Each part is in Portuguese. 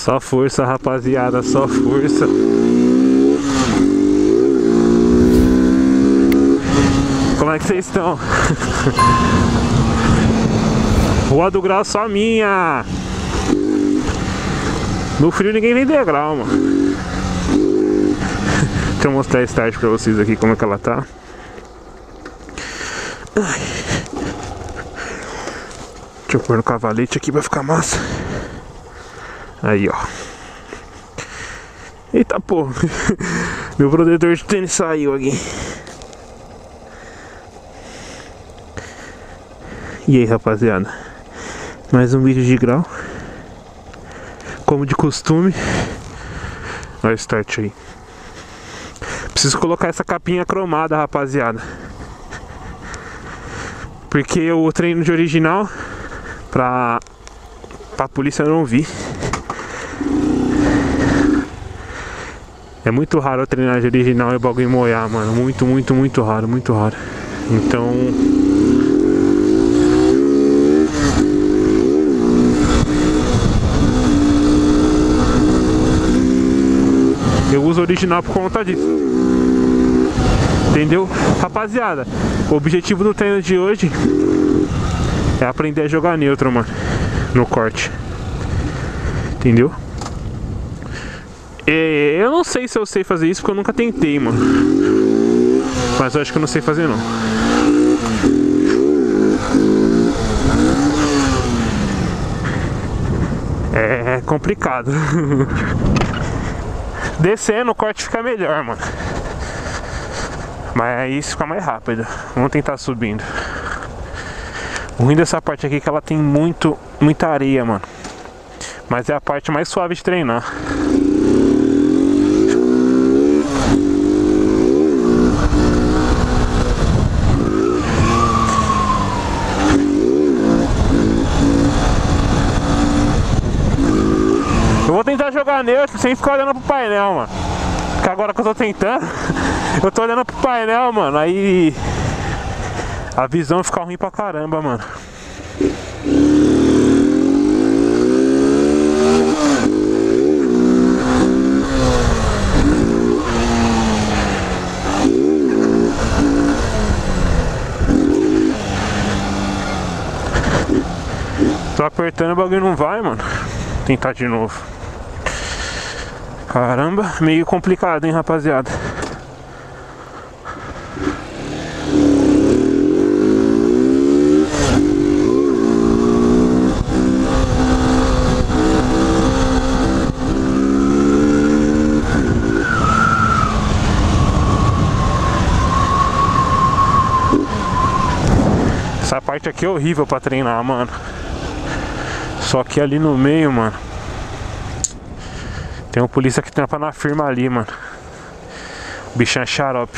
Só força, rapaziada, só força. Como é que vocês estão? Rua do Grau só minha. No frio ninguém vem degrau, mano. Deixa eu mostrar a start pra vocês aqui como é que ela tá. Deixa eu pôr no cavalete aqui pra ficar massa. Aí, ó. Eita, pô. Meu protetor de tênis saiu aqui. E aí, rapaziada, mais um vídeo de grau, como de costume. Olha o start aí. Preciso colocar essa capinha cromada, rapaziada, porque eu treino de original pra polícia não vir. É muito raro eu treinar de original e o bagulho moiar, mano. Muito raro, muito raro. Então eu uso original por conta disso. Entendeu? Rapaziada, o objetivo do treino de hoje é aprender a jogar neutro, mano, no corte. Entendeu? Eu não sei se eu sei fazer isso porque eu nunca tentei, mano. Mas eu acho que eu não sei fazer, não. É complicado. Descendo o corte fica melhor, mano. Mas aí isso fica mais rápido. Vamos tentar subindo. O ruim dessa parte aqui é que ela tem muita areia, mano. Mas é a parte mais suave de treinar. Eu vou tentar jogar neutro sem ficar olhando pro painel, mano. Porque agora que eu tô tentando, eu tô olhando pro painel, mano. Aí a visão fica ruim pra caramba, mano. Tô apertando e o bagulho não vai, mano. Vou tentar de novo. Caramba, meio complicado, hein, rapaziada. Essa parte aqui é horrível pra treinar, mano. Só que ali no meio, mano, tem um polícia que trampa na firma ali, mano. O bichão é xarope.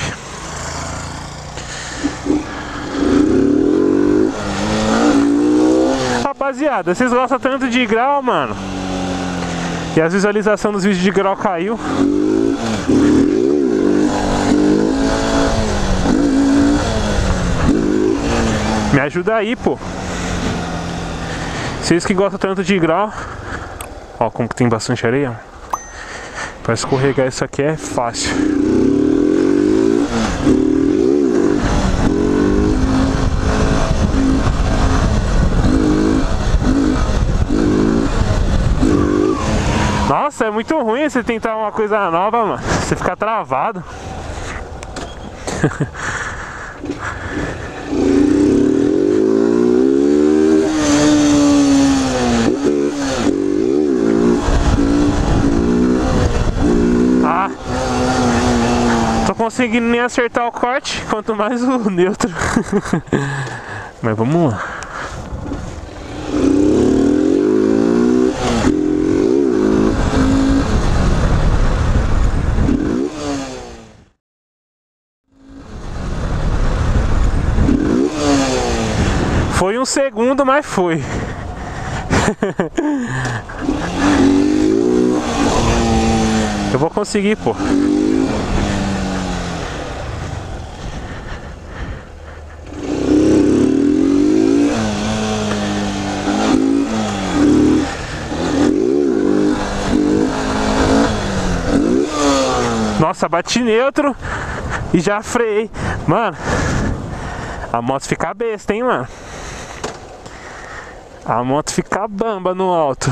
Rapaziada, vocês gostam tanto de grau, mano, e as visualizações dos vídeos de grau caiu. Me ajuda aí, pô. Vocês que gostam tanto de grau. Ó, como que tem bastante areia. Pra escorregar isso aqui é fácil. Nossa, é muito ruim você tentar uma coisa nova, mano. Você fica travado. Ah, tô conseguindo nem acertar o corte, quanto mais o neutro. Mas vamos lá. Foi um segundo, mas foi. Eu vou conseguir, pô. Nossa, bati neutro e já freiei. Mano, a moto fica besta, hein, mano. A moto fica bamba no alto.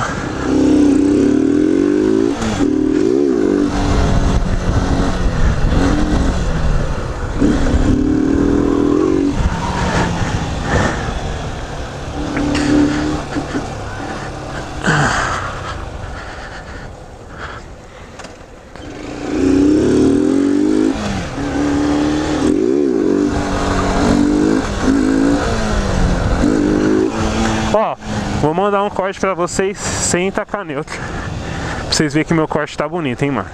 Ó, vou mandar um corte pra vocês sem tacar neutro. Pra vocês verem que meu corte tá bonito, hein, mano.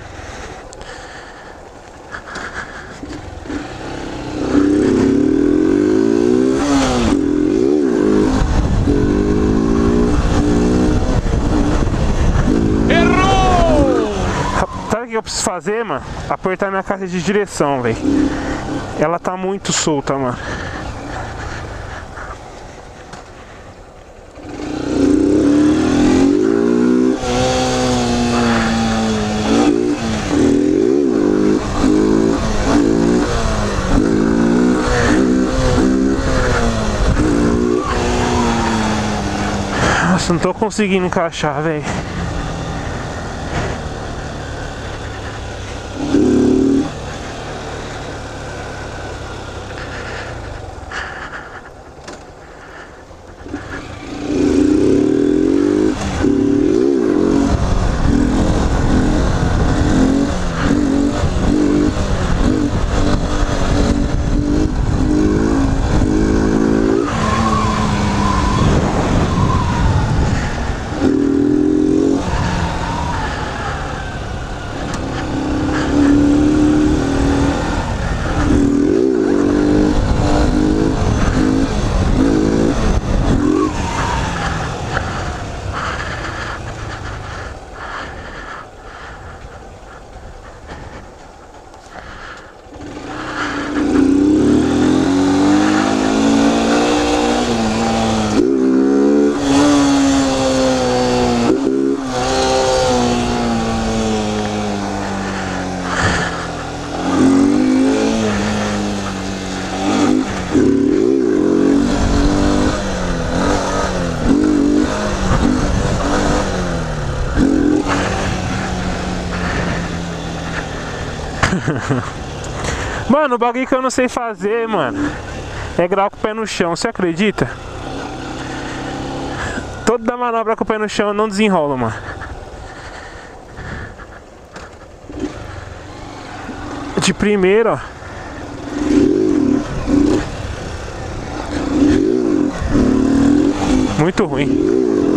Errou! Sabe o que eu preciso fazer, mano? Apertar minha caixa de direção, velho. Ela tá muito solta, mano. Nossa, não tô conseguindo encaixar, velho. Mano, o bagulho que eu não sei fazer, mano, é grau com o pé no chão, você acredita? Toda manobra com o pé no chão eu não desenrolo, mano. De primeiro, ó. Muito ruim.